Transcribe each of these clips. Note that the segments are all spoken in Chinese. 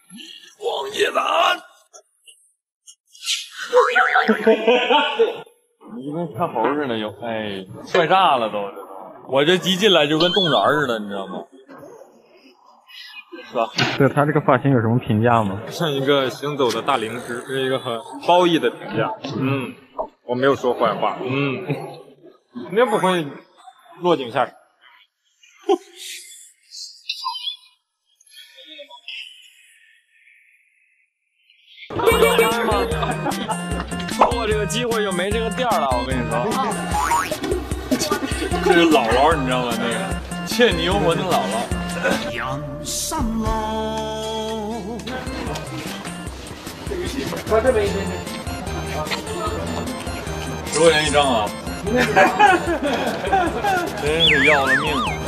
荒野蓝。你跟看猴似的，有哎，帅炸了都！我这一进来就跟动物园似的，你知道吗？是吧？ 对他这个发型有什么评价吗？ 像一个行走的大灵芝，是一个很褒义的评价。我没有说坏话。肯定不会落井下石。错过这个机会就没这个店了，我跟你说。这是姥姥，你知道吗？那个《倩女幽魂》的姥姥。 往这边一点点。 10块钱一张啊！真是要了命了。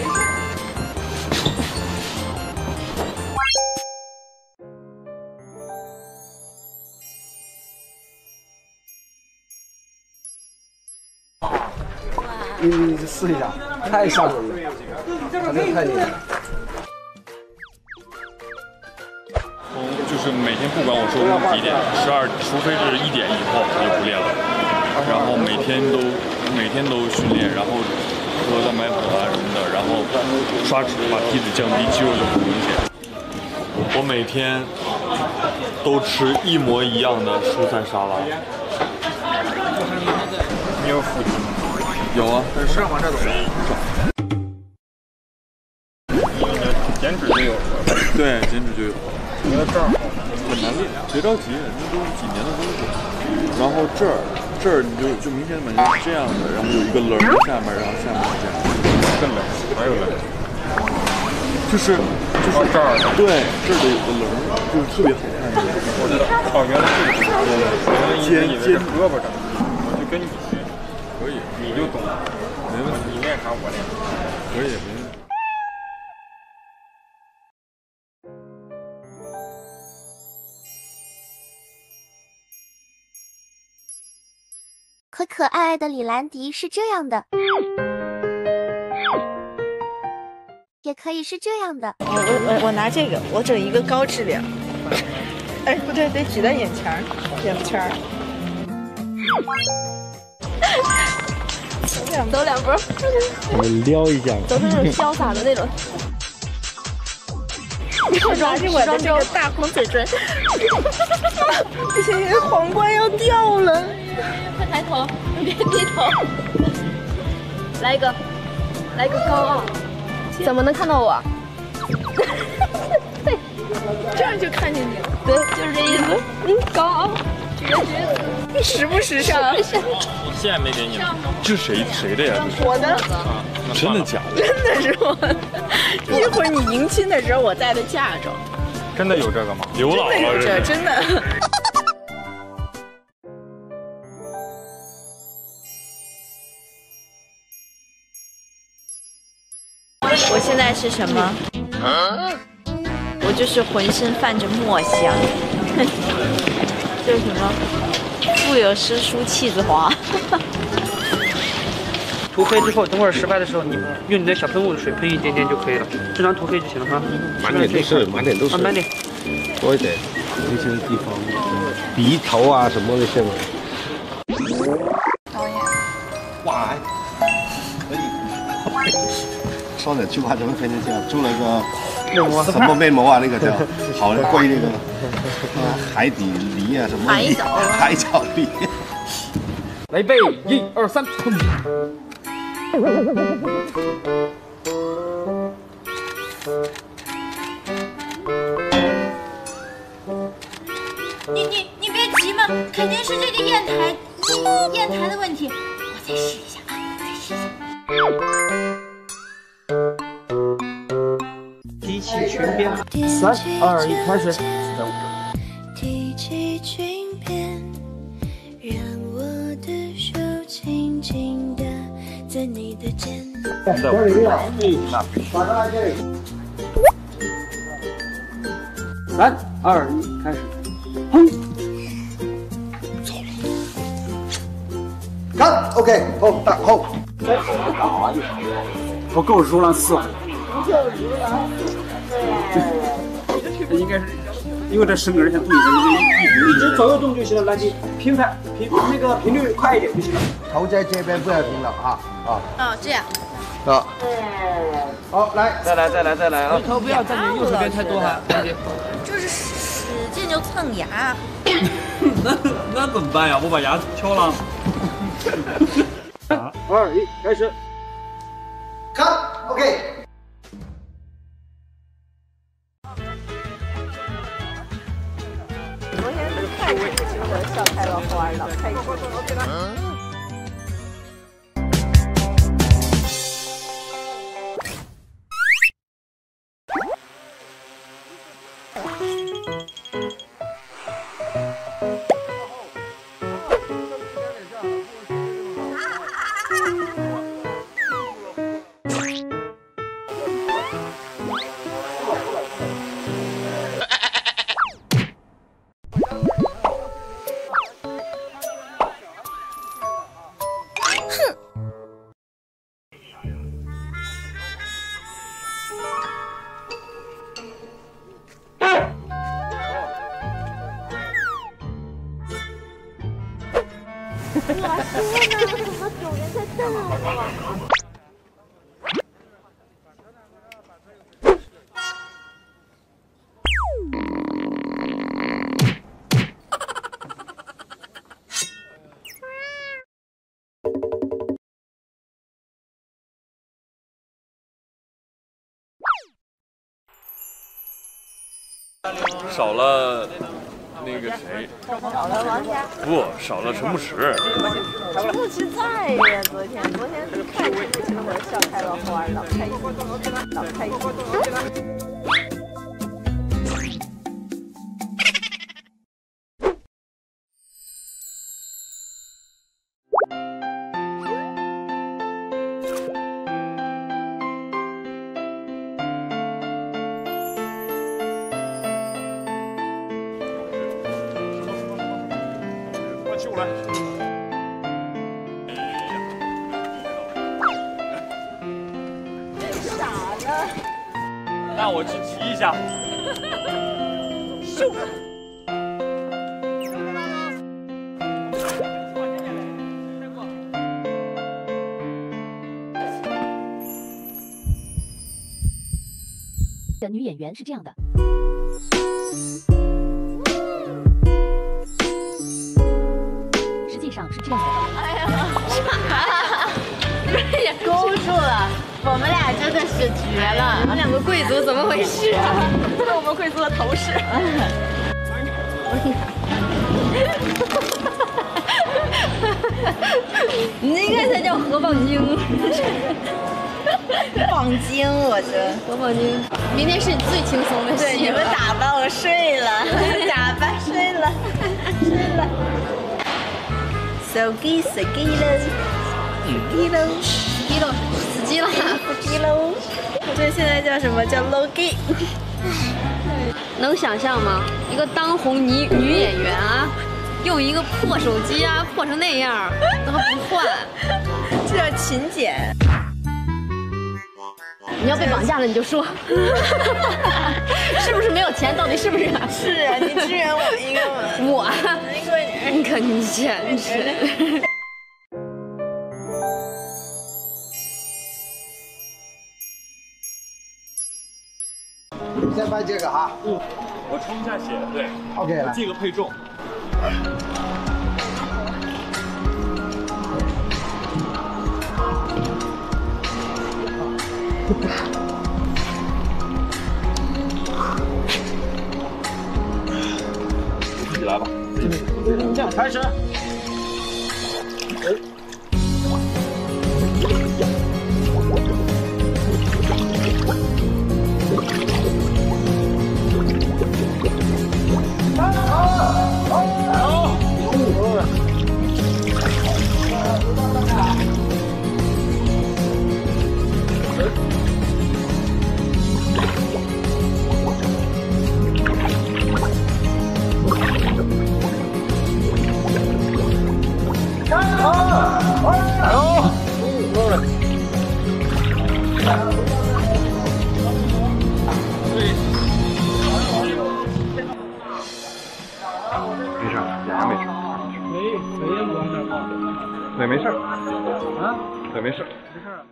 你试一下，太吓人了，他这个太厉害了。 就是每天不管我收工几点，12，除非是1点以后我就不练了。然后每天都训练，然后喝蛋白粉啊什么的，然后刷脂把体脂降低，肌肉就不明显。我每天都吃一模一样的蔬菜沙拉。你有腹肌吗？有啊，但是往这走。减脂就有了。对，减脂就有。我觉得这儿很难练，别着急，那都是几年的功夫。然后这儿你就明显感觉是这样的，然后有一个棱下面，然后下面是这样，更棱，还有棱，就是这儿，对，这儿的有个棱，就是特别好看的。我知道，哦，原来是这个，肩胳膊长，我就跟你学。可以，你就懂，没问题。你练啥我练啥，可以，没问题。 可爱爱的李兰迪是这样的，也可以是这样的。 我拿这个，我整一个高质量。哎，不对，得举在眼前儿。走两波， 我撩一下， 走那种潇洒的那种。我拿着我的这个大红嘴唇，不行，皇冠要掉了。快抬头，别低头。来一个高傲。怎么能看到我？对，这样就看见你了。对，就是这意思。高傲。你时不时尚？ 我现在没给你们。这是谁的呀？ 我的。 真的假的？ 真的是我的。一会儿你迎亲的时候我戴的嫁妆。 真的有这个吗？刘姥姥有这，真的。我现在是什么？我就是浑身泛着墨香。这是什么？腹有诗书气自华。 涂黑之后，等会儿失败的时候，你用你的小喷雾水喷一点点就可以了，正常涂黑就行了哈。 满点都是，满点都是。 满点， 多一点，那些地方，鼻头啊什么那些嘛。 导演， 哇，可以。说两句话怎么可以这样？做了个什么面膜啊？那个叫好贵那个海底梨啊什么？海藻梨。 来备1、2、3，冲！ 你别急嘛，肯定是这个砚台的问题，我再试一下啊， 提起裙边，3、2、1，开始。 提起裙边，让我的手轻轻地在你的肩。 3、2、1，开始。哼。 看 ，OK， 后大后。 不够如狼似虎。 不够如狼似虎。对。 应该是，因为这10个人先动一直左右动就行了，来你频繁那个频率快一点就行了。 头在这边不要停了啊啊！ 哦，这样。 啊，好，来， 再来啊！ 头不要在你右手边太多哈， 就是使劲就蹭牙。 那怎么办呀？我把牙敲了。 3、2、1，开始。 看 ，OK。 昨天是太开心了，笑开了花了，开心。 我说呢，怎么主人在瞪我？ 少了那个谁？ 少了王家。 不，少了陈牧驰。 陈牧驰在呀，昨天看陈牧驰我笑开了花，老开心，老开心。 秀来。 傻了。 那我去骑一下。 秀。 的女演员是这样的。实际上是这样的。 哎呀，也勾住了，我们俩真的是绝了。你们两个贵族怎么回事啊？这是我们贵族的头饰。你那个才叫河蚌精。蚌精，我这河蚌精。明天是你最轻松的戏。对，你们打吧，我睡了。打吧，睡了，睡了。手机死机了，死机了，死机了，死机了，死机喽！这现在叫什么？叫 low gay。 能想象吗？一个当红女演员啊，用一个破手机啊，破成那样，都还不换， 这叫勤俭。 你要被绑架了，你就说，是不是没有钱？到底是不是？ 是啊，你支援我一个嘛。 我，你可你简直。 你先拍这个哈。 我冲一下血，对。 OK 了。 这个配重。自己来吧。 这样开始。 对，没事儿。啊？对，没事儿。没事儿。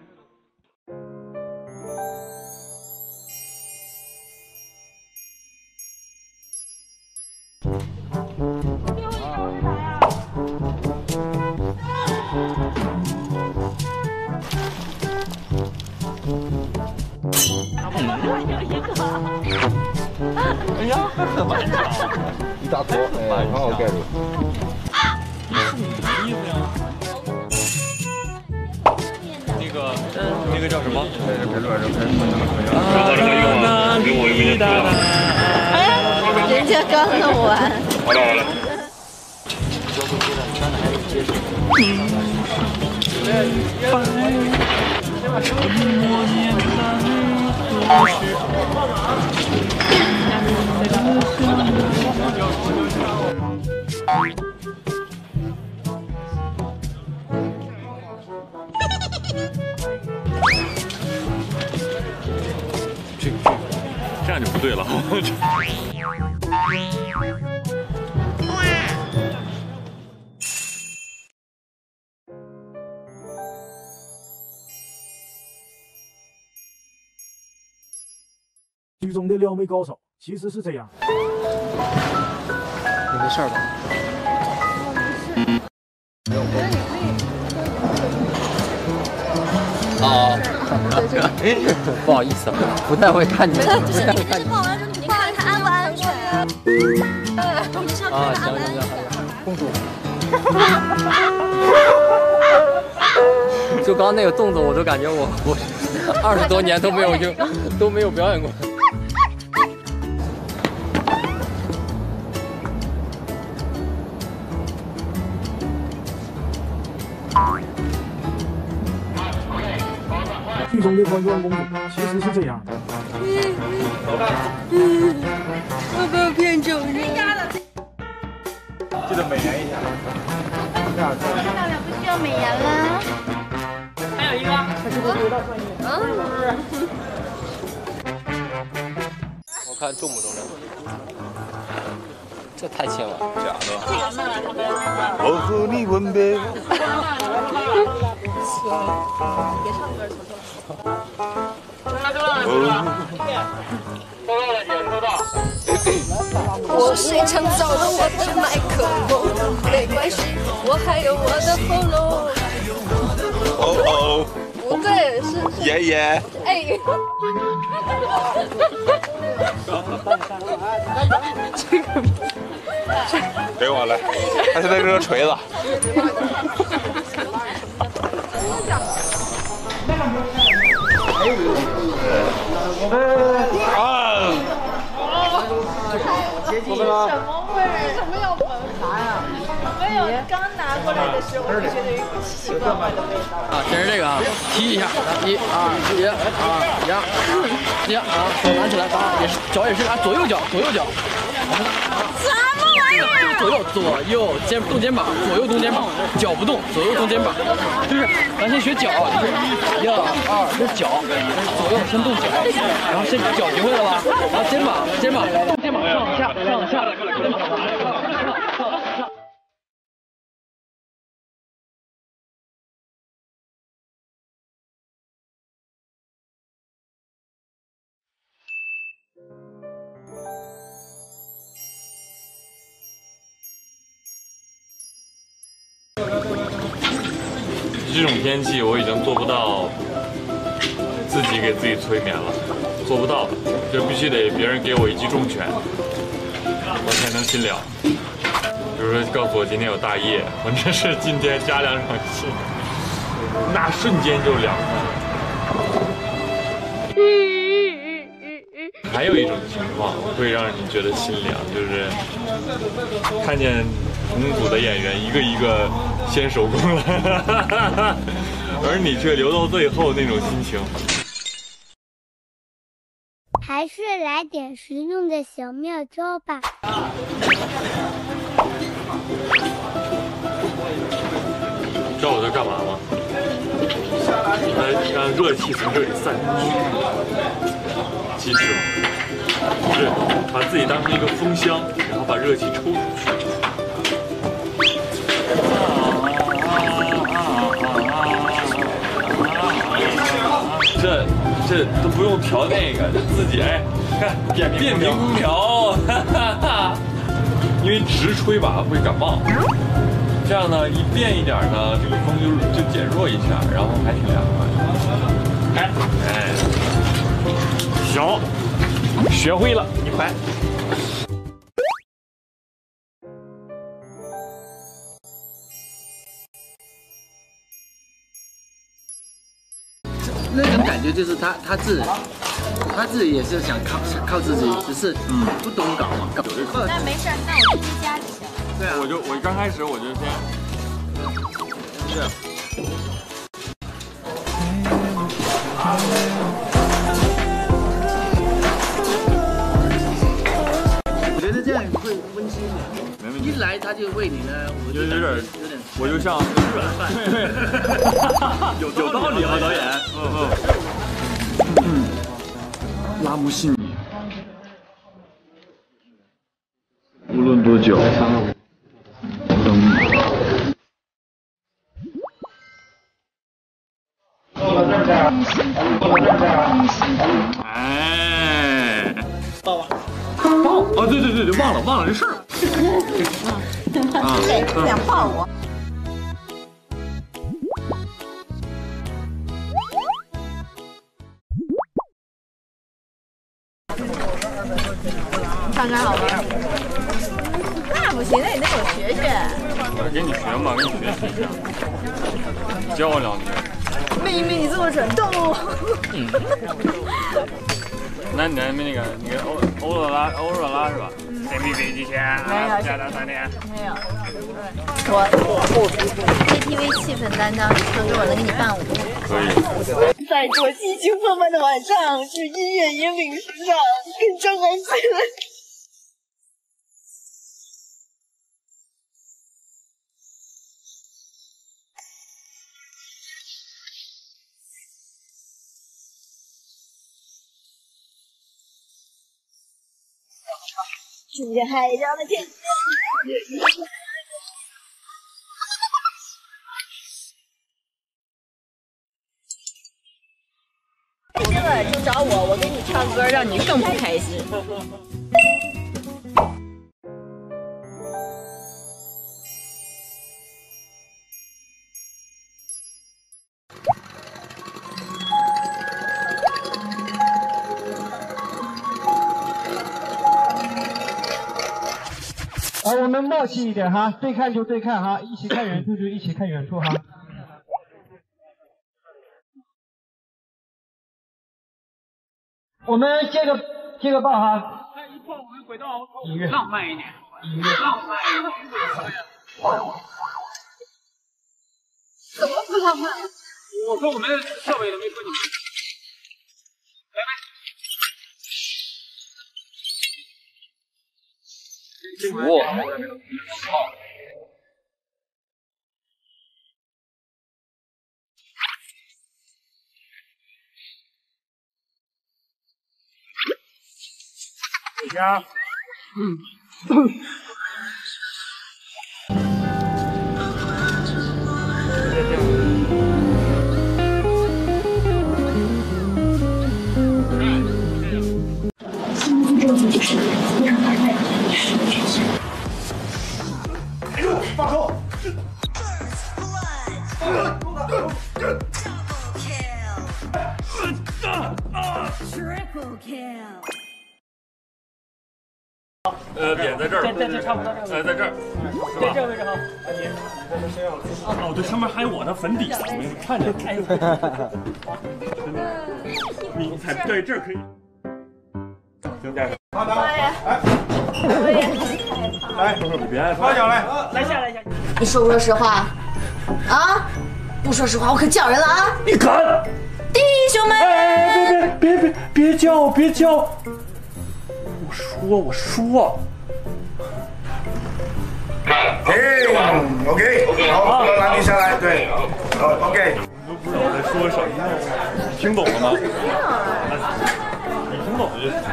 哎呀，很完整，一大坨，哎，很好盖住。 是你的衣服呀？那个叫什么？ 人家刚弄完。 好了好了。这样就不对了。 剧中的撩妹高手其实是这样。 你没事吧？ 啊，不好意思，不太会看你，不太会看你。 你看他安不安全？ 啊，行，公主。就刚刚那个动作，我都感觉我20多年都没有表演过。 剧中的关关公主其实是这样的。 要不要骗酒呢？ 记得美颜一下。 漂亮不需要美颜了。 还有一个， 他是不是有点专业？我看重不重这太轻了，假的。 我和你吻别。 别唱歌，求求。我谁抢走了我的麦克风？没关系，我还有我的喉咙。 哦， 不对，是爷爷。 哎。这个给我来，他现在扔锤子。 什么味儿？为什么要闻？啥呀？没有，刚拿过来的时候我就觉得有一股奇奇怪怪的味道。 啊，先是这个啊，提一下，1、2、1、2、1、啊，手拿起来，也是脚也是啊，左右脚。 什么玩意儿？ 左右动肩膀，左右动肩膀，脚不动，左右动肩膀，就是咱先学脚，就是1、2，这是脚，左右先动脚，然后先脚学会了吧？然后肩膀动肩膀上下，肩膀上。 这种天气我已经做不到自己给自己催眠了，做不到，就必须得别人给我一记重拳，我才能心凉。比如说告诉我今天有大夜，或者是今天加2场戏，那瞬间就凉快了。还有一种情况会让你觉得心凉，就是看见同组的演员一个一个先收工了，而你却留到最后那种心情。 还是来点实用的小妙招吧。 知道我在干嘛吗？来让热气从这里散出去。其实是把自己当成一个风箱，然后把热气抽出去。 这都不用调那个，就自己哎，看变频空调，哈哈哈。因为直吹吧会感冒，这样呢一变一点呢，这个风就减弱一下，然后还挺凉快。哎，行，学会了，你快。 那种感觉就是他自己也是想靠自己，只是不懂搞嘛。 那没事，那我直接加就行了。 对啊， 我刚开始我就先这样。 我觉得这样会温馨一点。一来他就喂你呢，我就有点， 我就像有道理啊，导演。拉姆西尼，无论多久，等你。哎， 抱吧。 哦，对，忘了这事儿。 对，想抱我。看看好吗？那不行，那你得给我学学。 我给你学嘛，给你学习一下，教我2句。 妹妹，你这么蠢，动物。 那那个欧若拉是吧？谁比飞机强？加到3点。 没有。我 KTV 气氛担当，说我能给你伴舞。 可以。 在这激情澎湃的晚上，是音乐引领时尚，跟张国飞了。听见海上的天。开心了就找我，我给你唱歌，让你更不开心。 我们默契一点哈，对看就对看哈，一起看远处就一起看远处哈。我们接个抱哈。一抱我们回到音乐，浪漫一点，音乐浪漫一点。 怎么不浪漫？ 我说我们设备都没说你们。 呀， 新的证据就是非常大概率是真相。 哎呦，放手 ！Triple kill。 点在这儿， 在这差不多， 在这儿， 在这位置好。 哦，对，上面还有我的粉底，我没看见。你才对，这儿可以。行，加油！ 好的，来， 你别害怕， 趴下来， 来下。 你说不说实话？啊？不说实话，我可叫人了啊！ 你敢？ 弟兄们！ 哎，别叫！我说。 OK， 好，拉你下来，对，OK。 你都不知道我在说什么，你听懂了吗？你听懂了就行。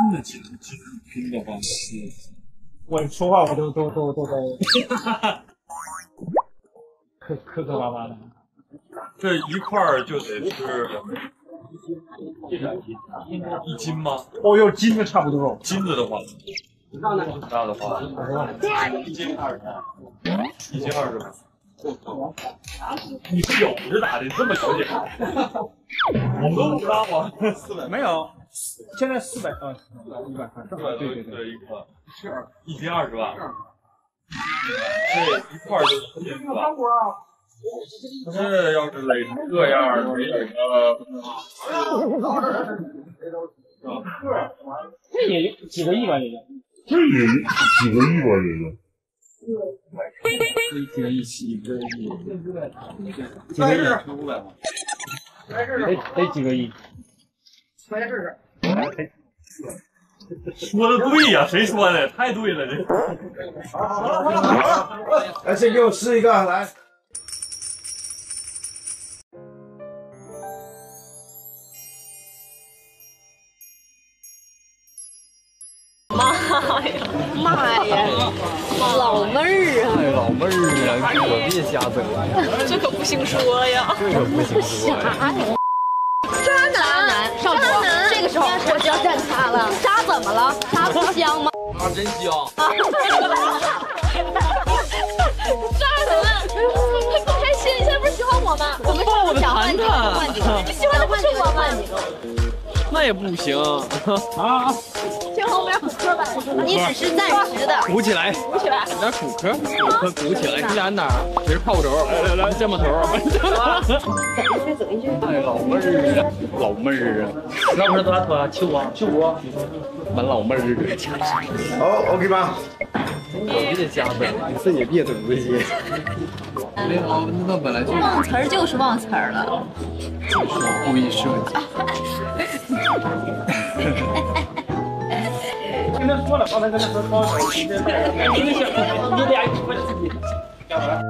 拼的紧拼的话是， 我说话我都在磕巴巴的。 这一块儿就得是1斤吗？ 哦哟，金的差不多。 金子的话，大的话，1斤20，1斤20。你手是咋的？这么了解？我都不知道啊。400 没有，现在400啊，100对一块，是1斤20吧？这一块就是4吧？这要是垒成这样，得有个， 这也几个亿吧，也就。 这也几个亿吧，也就。 几个亿，几个亿， 得几个亿。 来试试。说的对呀，谁说的？太对了，这。 来，先给我试一个，来。 妈呀，老妹儿啊！ 哎，老妹儿啊，可别瞎整了， 这可不行说呀， 这可不行说。 渣男，少主，这个时候我就要站他了。渣怎么了？渣不香吗？ 渣真香。 渣男，你不开心？你现在不是喜欢我吗？ 我们上次想换几个，换几个。 你喜欢的不是我吗？ 那也不行啊！ 听后面补课吧， 你只是暂时的。 鼓起来， 鼓起来， 有点骨科，鼓起来。你俩哪儿？这是炮轴，来这么头。 走一句。 哎，老妹儿啊，老妹儿啊， 那不是多少头啊？75。 蛮老妹儿。 好 ，OK 吧？ 别瞎整，这也别整这些。那本来就忘词儿就是忘词儿了。 故意设计。 跟他说了，刚才跟他说高手，你俩一起过来自己干嘛？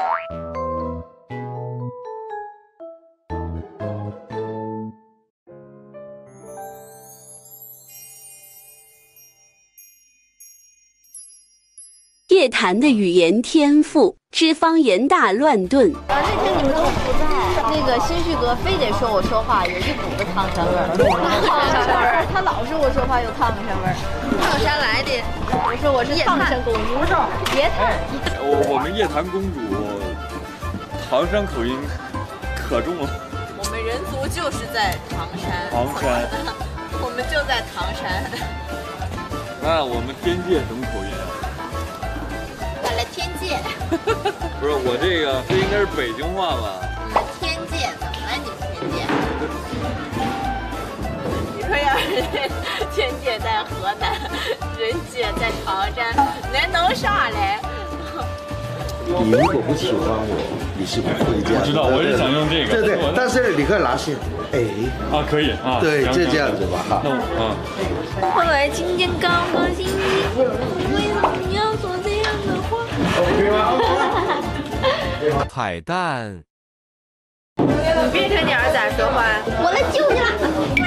叶檀的语言天赋之方言大乱炖。 那天你们都不在，那个新旭哥非得说我说话有一股子唐山味儿。唐山味儿，他老说我说话有唐山味儿。唐山来的，我说我是唐山公主，别谈。 我们叶檀公主，唐山口音可重了。 我们人族就是在唐山。 唐山， 我们就在唐山。 那我们天界什么口音啊？ 来天界。 不是我这个，这应该是北京话吧？ 天界怎么了？你们天界？你说要是天界在河南，人界在唐山，那能啥嘞？ 你如果不喜欢我，你是不会这样。 我知道，我是想用这个。 对，但是你可以拿线。哎。 啊，可以啊。 对，就这样子吧哈。 那我后来今天高高兴兴，为什么你要说这样的话？ 彩蛋。 你别看你儿子说话，我来救你了。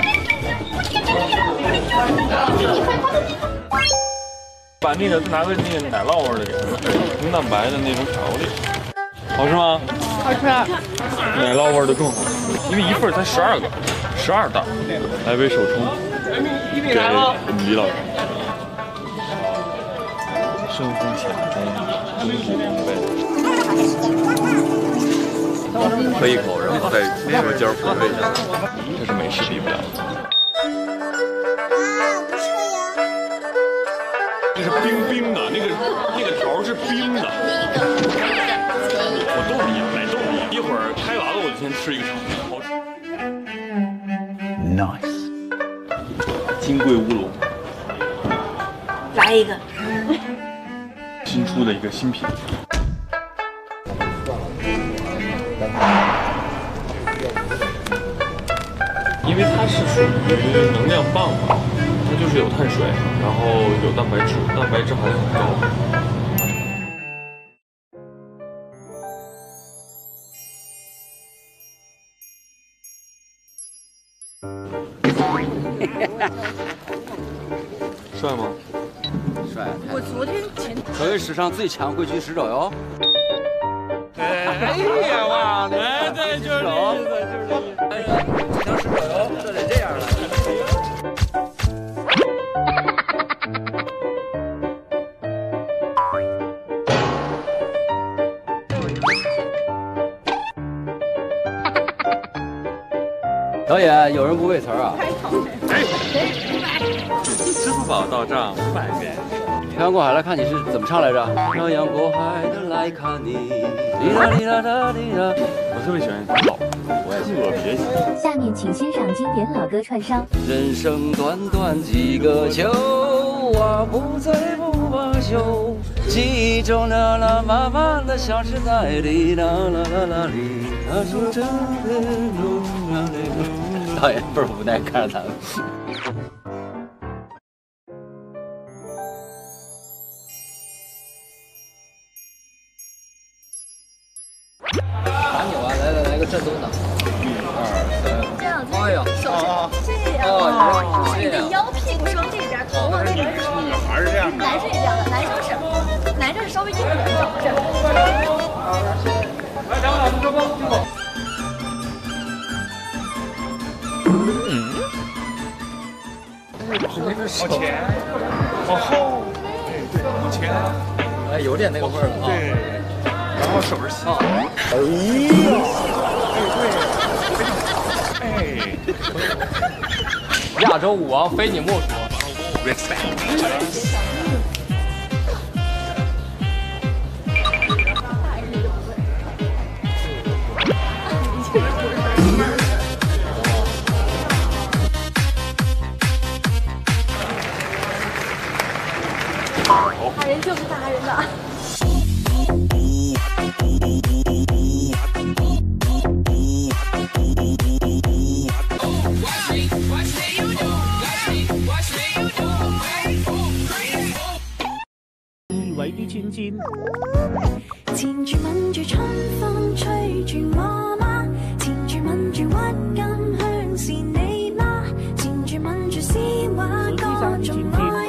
把那个拿个那个奶酪味的给它，红蛋白的那种巧克力，好吃吗？ 好吃。 奶酪味的更好，因为一份才12个，12袋。来杯手冲，给我们李老师。生风浅中中明白。喝一口，然后再舌尖抚慰一下，这是美式比不了的。这是冰冰的，那个条是冰的。我都一样，奶豆一样。一会儿开完了，我就先吃一个尝，好吃。Nice。金桂乌龙。 来一个。 新出的一个新品。因为它是属于能量棒嘛，它就是有碳水，然后有蛋白质，蛋白质含量很高。 帅吗？ 帅。 我昨天前成为史上最强规矩使者哟。 哎呀哇！哎，对，就是这意思，就是这意思。 哎呀，最强使者哟，这得这样了。导演，有人不背词儿啊？ 支付宝到账500元。 漂洋过海来看你是怎么唱来着？漂洋过海的来看你，滴答滴答答滴答。 我特别喜欢老，我也特别喜欢。 下面请欣赏经典老歌串烧。 人生短短几个秋啊，不醉不罢休。记忆中的那慢慢的消失在里，啦啦啦啦里，他说这路啊路。导演倍儿无奈看着他们。打扭啊！来个震动的。1、2、3。这样子。哎呀，手是这样。你的腰屁股是往这边，头往那边。女孩是这样。男生也这样的，男生是稍微硬一点的。 来，两位老师收工，辛苦。 往前，往后，哎，对，往前， 哎，有点那个味儿了啊。 对，然后手是细。 哎，亚洲舞王非你莫属。 大人就是大人的。 為啲千千。 纏住吻住春風吹住我嗎？纏住吻住鬱金香是你嗎？纏住吻住詩畫歌頌愛。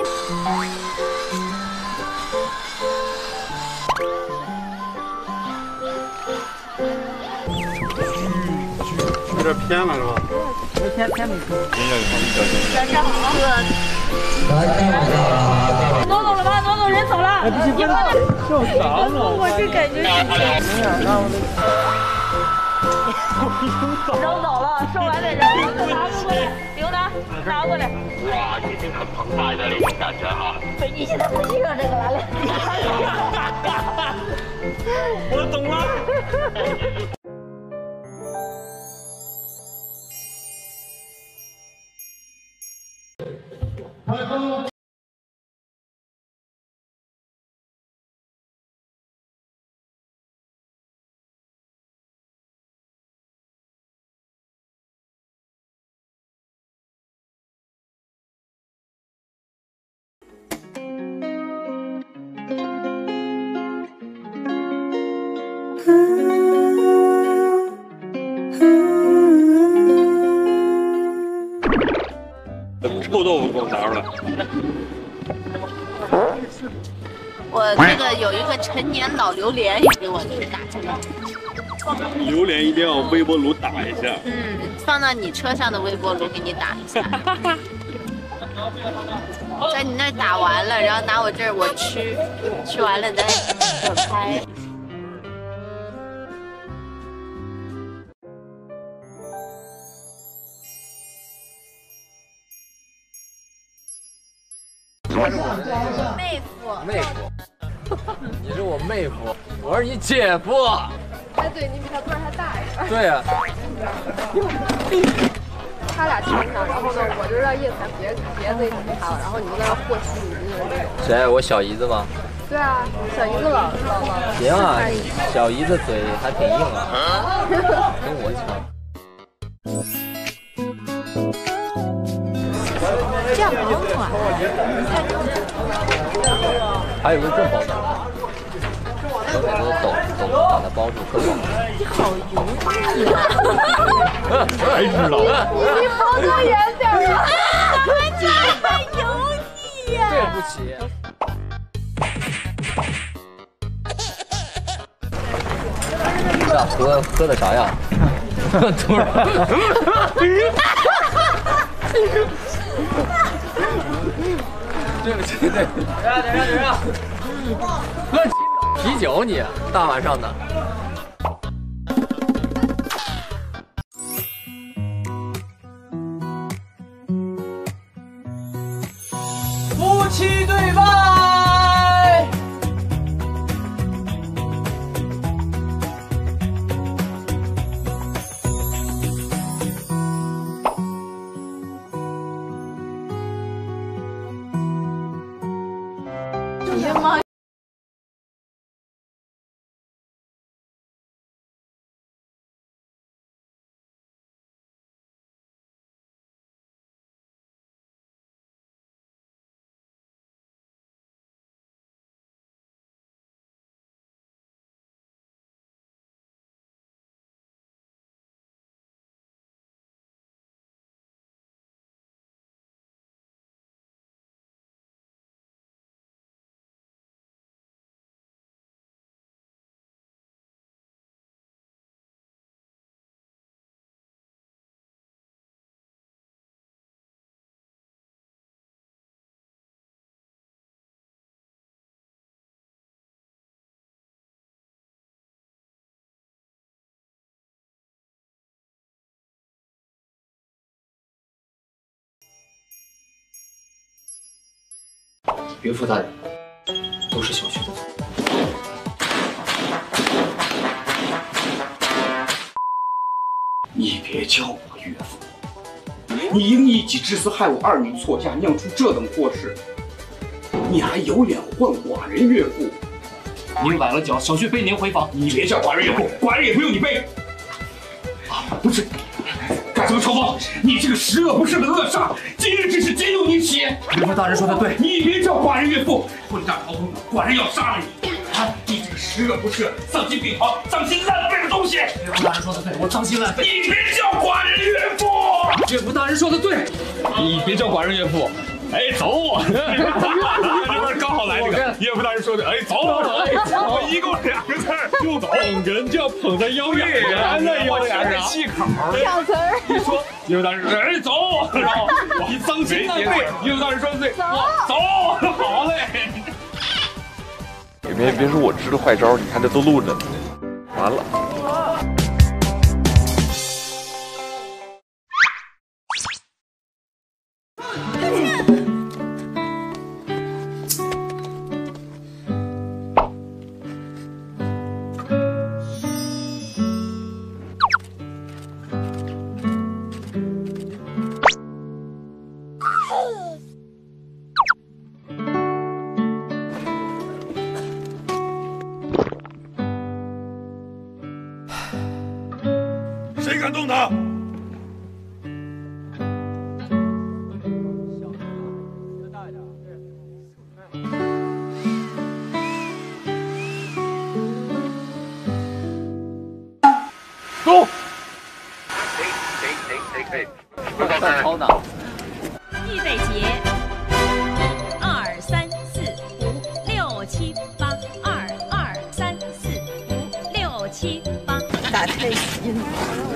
有点偏了是吧？ 偏没错。晚上好。挪走了吧，挪走人走了。你们受伤了。 我这感觉是。扔走了，收来的人，拿过来，刘达拿过来。 哇，已经很澎湃的那种感觉哈。 对，你现在不记着这个来了。 我懂了。臭豆腐给我拿出来。 我这个有一个陈年老榴莲也给我打出来。 榴莲一定要微波炉打一下。 放到你车上的微波炉给你打一下。在你那儿打完了，然后拿我这儿我吃，吃完了再给我拍。 妹夫， 妹夫，你是我妹夫，我是你姐夫。 哎，对你比他个还大一点。 对呀。 他俩亲上，然后呢，我就让叶檀别自己他了，然后你就在那和稀泥。 谁？我小姨子吗？ 对啊，小姨子老。 行啊，小姨子嘴还挺硬啊，跟我抢。 这样保暖， 还有个更保暖的，我给它抖把它包住，更保暖。 你好油腻啊！ 才知道。 你离包更远点吧。怎么这么油腻呀？ 对不起。 那喝的啥呀？突然。对不起，对。等着。喝啤酒你，大晚上的。 夫妻对拜。 你的妈！ 岳父大人，都是小旭的错。你别叫我岳父，你因一己之私害我二女错嫁，酿出这等祸事，你还有脸唤寡人岳父？您崴了脚，小旭背您回房。你别叫寡人岳父，寡人也不用你背。啊，不是。干什么嘲讽？你这个十恶不赦的恶煞，今日只是兼由你起。岳父大人说的对，你别叫寡人岳父，混账朝中，寡人要杀了你！啊，你这个十恶不赦、丧心病狂、脏心烂肺的东西！岳父大人说的对，我脏心烂肺。你别叫寡人岳父！岳父大人说的对，你别叫寡人岳父。哎，走！刚好来这个岳父大人说的，哎，走！我一共2个字儿，就走。捧哏就要捧在腰眼上，那有点气口。 小词儿。 一说岳父大人，哎，走！然后你脏心烂肺，岳父大人说的对，走，好嘞。 别说我支的坏招，你看这都录着呢。完了。 谁敢动他？ 动！ 我在抄呢。 预备起，2、3、4、5、6、7、8，2、3、4、5、6、7、8。 打太极了。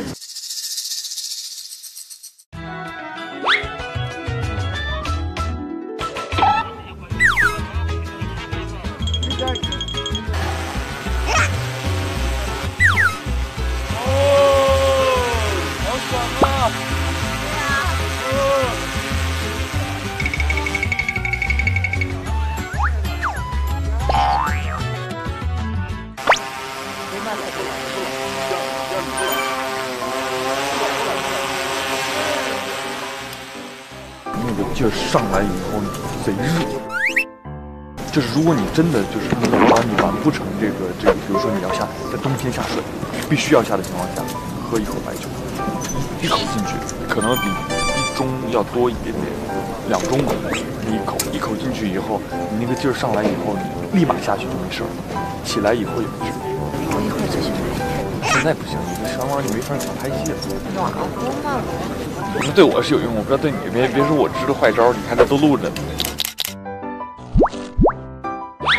那个劲儿上来以后贼热，就是如果你真的就是你完不成这个，比如说你要下在冬天下水，必须要下的情况下，喝一口白酒，一口进去，可能比1盅要多一点点，2盅吧。你一口进去以后，你那个劲儿上来以后，你立马下去就没事儿，起来以后也没事。 我一会儿就去买。 现在不行，你这上网你没法拍戏了。 暖和嘛。 我说对我是有用，我不知道对你。别说我支的坏招，你看这都录着呢。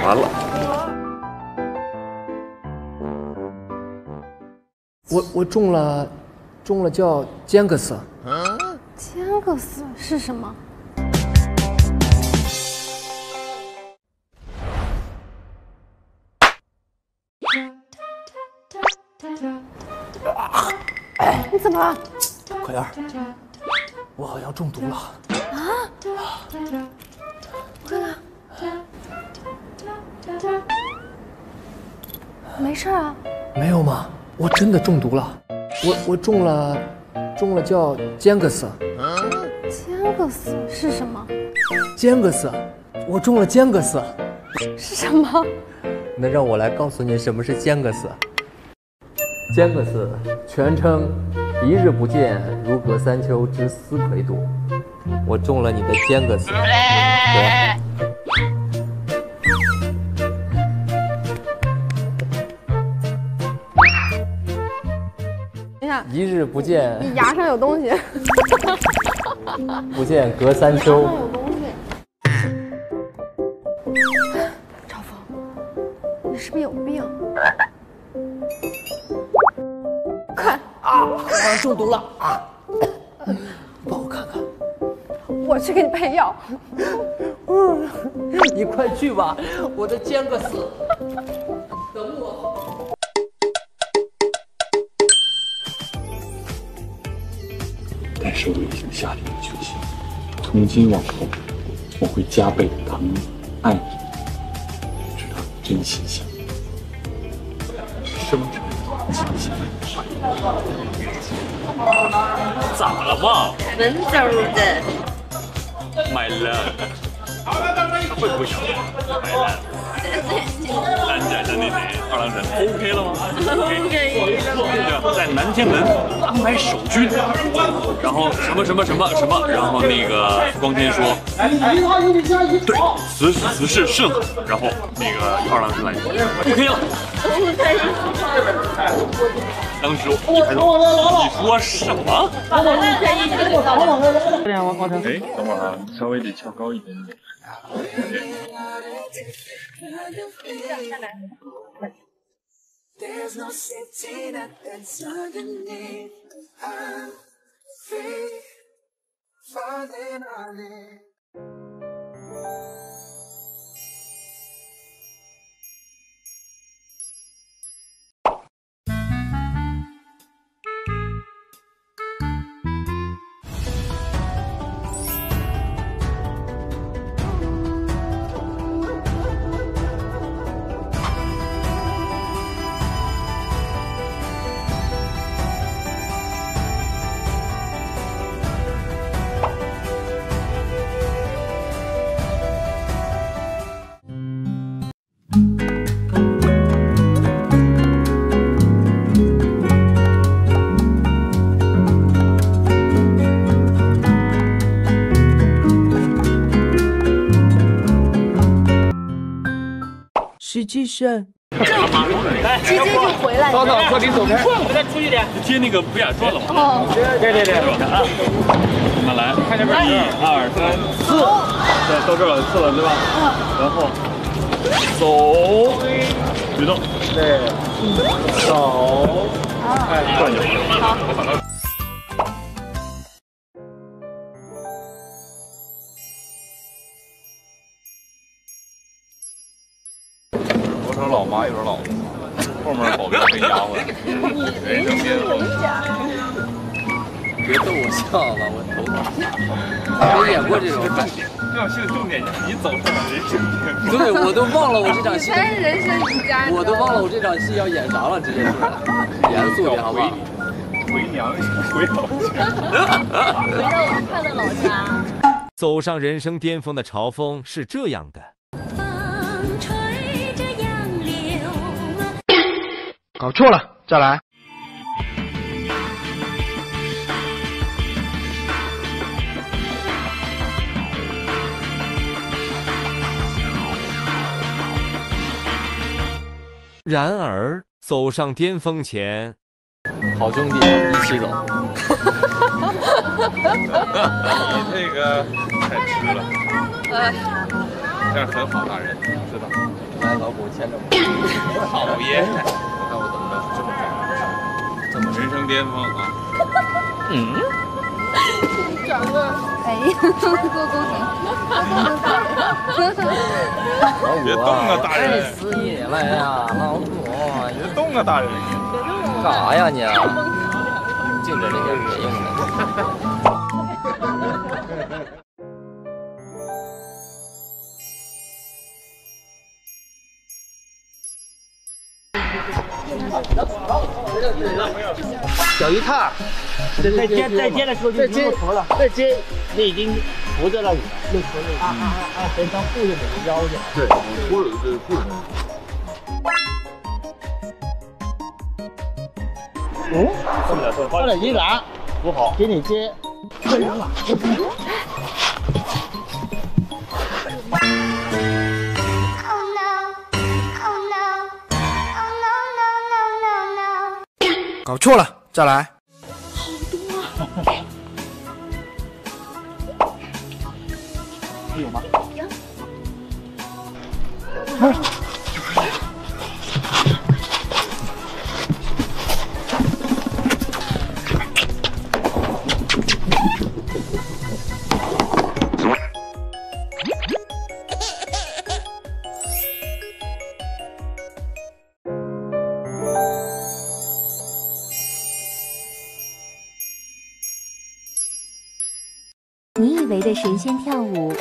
完了。 我中了叫坚格斯。 坚格斯是什么？你怎么了？ 快点，我好像中毒了。 啊？我看看。没事啊。 没有吗？我真的中毒了。我中了叫坚格斯。 坚格斯是什么？ 坚格斯，我中了坚格斯。 是什么？ 那让我来告诉你什么是坚格斯。坚格斯全称一日不见，如隔三秋之思葵度。我中了你的坚格斯。 等一下， 一日不见， 你牙上有东西。 不见隔三秋。 牙上有东西。超峰，你是不是有病？看啊， 我好像中毒了啊！帮我看看。 我去给你配药。 你快去吧，我的坚格斯，等我。 但是我已经下定了决心，从今往后，我会加倍疼爱你，直到真心相依，生辰吉祥。咋了嘛？ 文绉的。 My love， 会不会想My love？ 单宅的那点二郎神 OK 了吗 ？OK 了。在南天门安排守军，然后什么什么什么什么，然后那个光天说，对，此事甚好，然后那个二郎神来 OK 了。当时我一抬头，你说什么？哎，等会儿啊，稍微得翘高一点点。There's no sitting at that's underneath. I'm free, falling on it. 实际上， 直接就回来。 早早，客厅走开。 再出去点。接那个不雅状了嘛？ 哦。 对。 啊，我们来，看这边，1、2、3、4，对，到这儿了，4了，对吧？然后走，举动，对，手，转就好。 有时候老妈，有时候老婆，后面保镖被压回来，人生巅峰。 别逗我笑了，我头疼。没演过这种戏。 这场戏的重点就是你走上了人生巅峰。 对，我都忘了我这场戏。 你才是人生赢家。 我都忘了我这场戏要演啥了，直接说，严肃点好不好？ 回娘家，回老家。 回到我们快乐老家。 走上人生巅峰的朝风是这样的。 搞错了，再来。 然而，走上巅峰前， 好兄弟一起走。 你这个太迟了，这样很好，大人知道。 前的我。 讨厌！ 我看我怎么着这么着， 怎么人生巅峰啊？ 嗯。 长得哎呀，做公平。 别动啊，大人！ 爱死你了呀，老祖！ 别动啊，大人！ 干啥呀你？净整这些恶用的。 小鱼套，再接的时候就不用头了，再接你已经扶着了你了，就扶着等当护着你的腰去。 对，我扶着对护着你。 嗯，放了一拿，扶好，给你接。 搞错了，再来。 有吗？ 有。 你以为的神仙跳舞。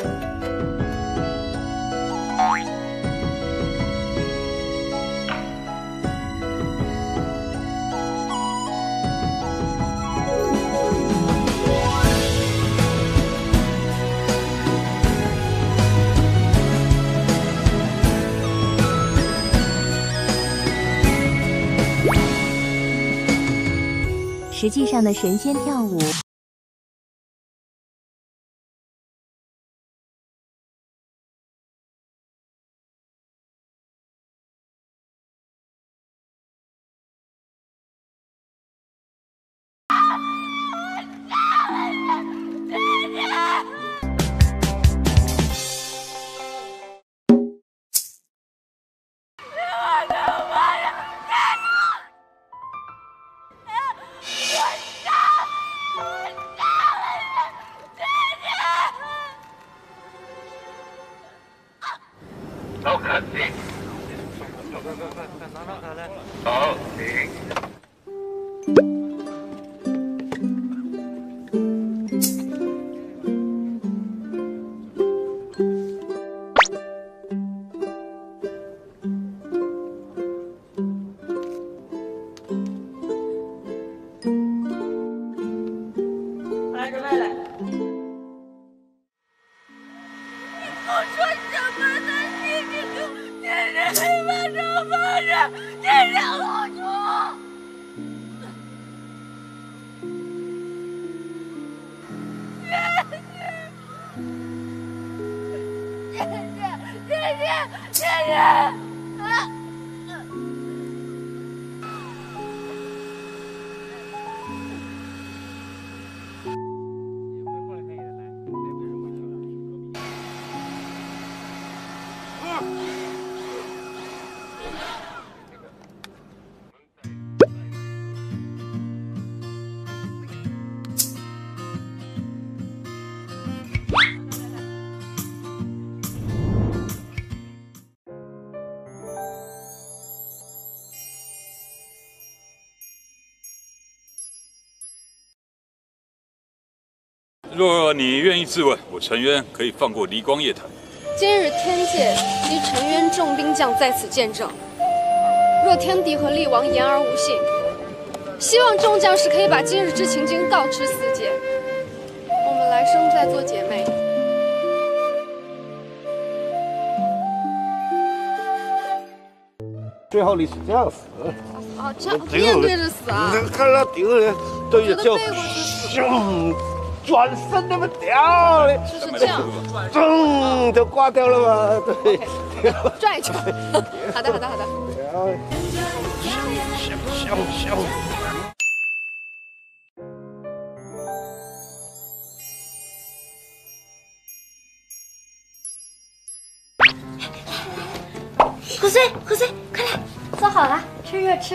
实际上的神仙跳舞。 好，肯定。好，停。 来，准备来。我说什么呢？这是发生发生，这是老鼠。谢谢啊！ 若你愿意自刎，我陈渊可以放过离光夜谈。 今日天界及陈渊众兵将在此见证。若天帝和厉王言而无信，希望众将士可以把今日之情经告知四界，我们来生再做姐妹。 最后你是这样死。 哦，这样面对着死啊！ 你看那顶人对着就，转身那么掉嘞， 是这样， 咚就挂掉了嘛，对。 拽一拽。好的，好的，好的。 笑。 胡穗，胡穗，快来，做好了，趁热吃。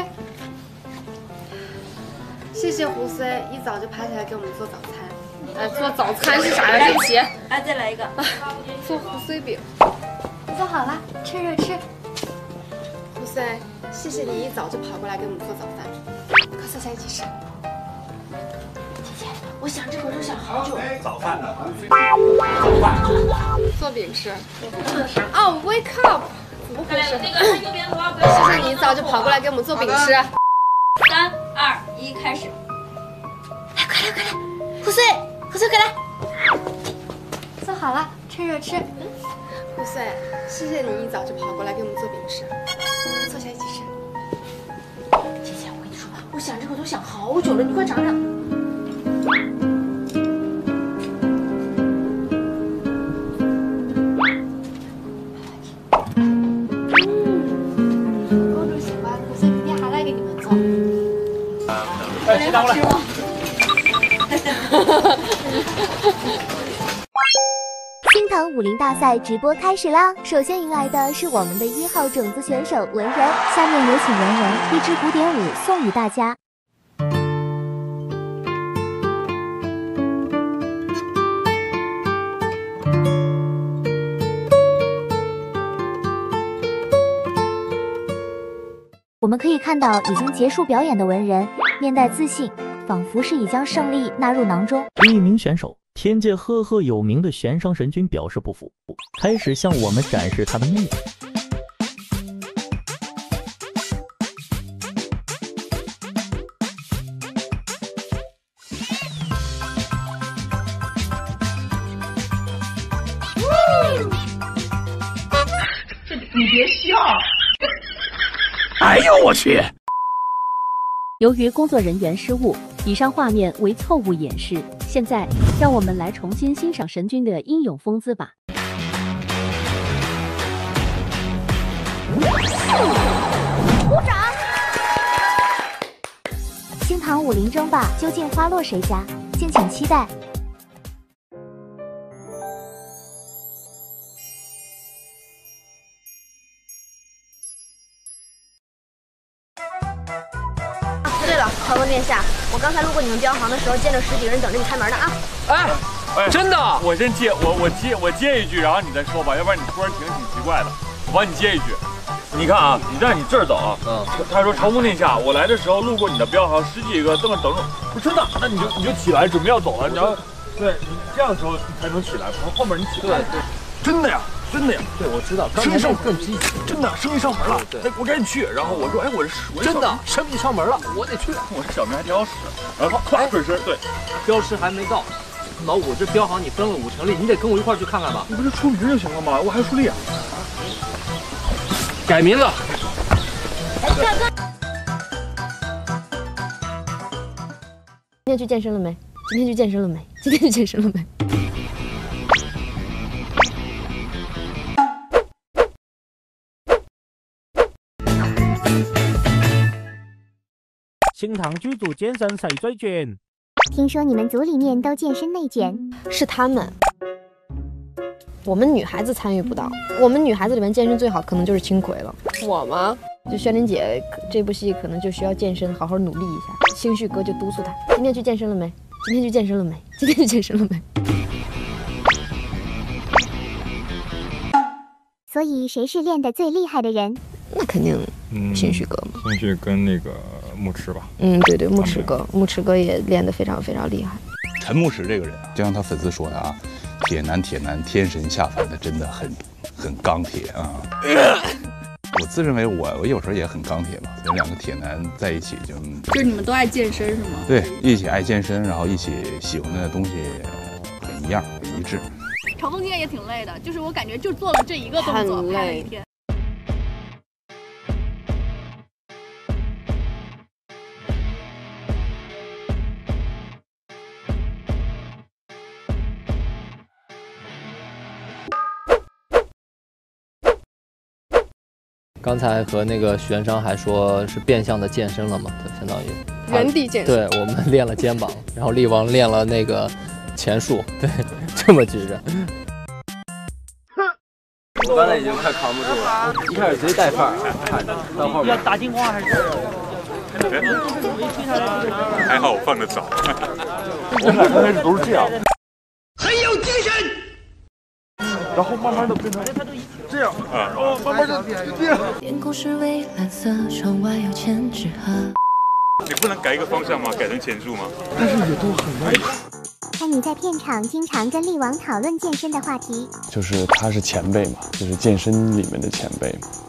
谢谢胡穗，一早就爬起来给我们做早餐。做早餐是啥呀？对不起。 哎，再来一个。 做胡穗饼。 做好了，趁热吃。 胡穗，谢谢你一早就跑过来给我们做早饭。快坐下一起吃。 姐姐，我想这口就想好久。 早饭呢？ 早饭。做饼吃。哦 ，wake up。怎么回事？谢谢你一早就跑过来给我们做饼吃。 3、2、1，开始！来，快来，快来！胡穗，胡穗，快来！做好了，趁热吃。 胡穗，谢谢你一早就跑过来给我们做饼吃。快坐下一起吃。 姐姐，我跟你说，我想这口都想好久了，你快尝尝。 吃到了。 星腾武林大赛直播开始啦！首先迎来的是我们的1号种子选手文人，下面有请文人一支古典舞送与大家。我们可以看到已经结束表演的文人，面带自信，仿佛是已将胜利纳入囊中。 另一名选手，天界赫赫有名的玄商神君表示不服，开始向我们展示他的魅力。 你别笑！哎呦我去！ 由于工作人员失误，以上画面为错误演示。现在，让我们来重新欣赏神君的英勇风姿吧。 鼓掌！星唐武林争霸究竟花落谁家？敬请期待。 对了，朝公殿下，我刚才路过你们镖行的时候，见着10几个人等着你开门呢啊！ 哎，真的？我先接，我接一句，然后你再说吧，要不然你突然停挺奇怪的。我帮你接一句。你看啊，你在你这儿等啊。他说朝公殿下，我来的时候路过你的镖行，10几个等着。我说真的，那你就起来，准备要走了。然后，对你这样的时候才能起来，从后面你起来。对，真的呀。真的呀，对，我知道。生意上更积极，真的，生意上门了。对，我赶紧去。然后我说，哎，我这真的生意上门了，我得去。 我这小名还挺好使。然后咵转身，对， 镖师还没到。老五，这镖行你分了5成利，你得跟我一块去看看吧。 你不是出驴就行了吗？我还出力啊。 改名了。 今天去健身了没？今天去健身了没？今天去健身了没？ 星唐剧组健身谁最卷？ 听说你们组里面都健身内卷， 是他们。我们女孩子参与不到，我们女孩子里面健身最好可能就是青葵了。我吗？就轩琳姐这部戏可能就需要健身，好好努力一下。星旭哥就督促她，今天去健身了没？今天去健身了没？今天去健身了没？ 所以谁是练得最厉害的人？ 那肯定星旭哥嘛。 星旭跟那个牧驰吧。 对，牧驰哥也练得非常非常厉害。 陈牧驰这个人啊，就像他粉丝说的啊，铁男，天神下凡的，真的很钢铁啊。我自认为我有时候也很钢铁嘛，所以2个铁男在一起就是你们都爱健身是吗？ 对，一起爱健身，然后一起喜欢的东西很一样，很一致。 朝风剑也挺累的，就是我感觉就做了这一个动作，拍了一天。 刚才和那个玄商还说是变相的健身了嘛，就相当于原地健身。 对，我们练了肩膀，然后力王练了那个前束，对，这么举着。 刚才已经快扛不住了，一开始贼带范儿，到后面要打金花还是？ 还好我放的早，我们俩刚开始都是这样， 很有精神。 然后慢慢的变成这样啊，哦，慢慢的这样。 天空是蔚蓝色，窗外有千纸鹤。 你不能改一个方向吗？改成前束吗？ 但是也都很累。看你在片场经常跟力王讨论健身的话题， 就是他是前辈嘛，就是健身里面的前辈嘛。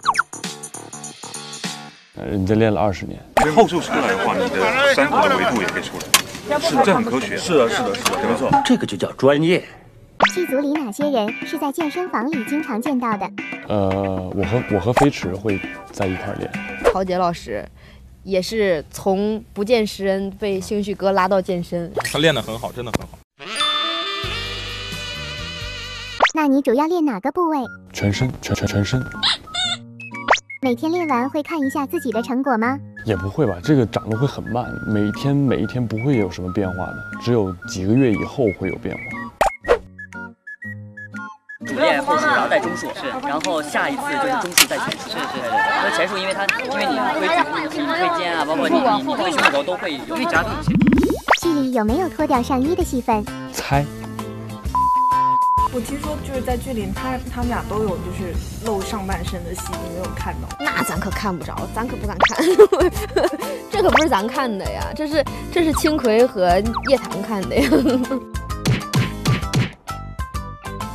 人家练了20年， 后束出来的话，你的山头的维度也可以出来，是这很科学。是的，没错， 这个就叫专业。 剧组里哪些人是在健身房里经常见到的？ 我和飞驰会在一块练。 陶杰老师也是从不见识人被兴许哥拉到健身， 他练得很好，真的很好。 那你主要练哪个部位？ 全身。 每天练完会看一下自己的成果吗？ 也不会吧，这个长得会很慢，每一天不会有什么变化的，只有几个月以后会有变化。 主练后束，然后带中束，是，然后下一次就是中束带前束，是，那前束因为你推肩啊，包括你推胸的时候都会有加重一些。 剧里有没有脱掉上衣的戏份？ 猜。 我听说就是在剧里，他们俩都有就是露上半身的戏，你没有看到？ 那咱可看不着，咱可不敢看，这可不是咱看的呀，这是青葵和叶檀看的呀。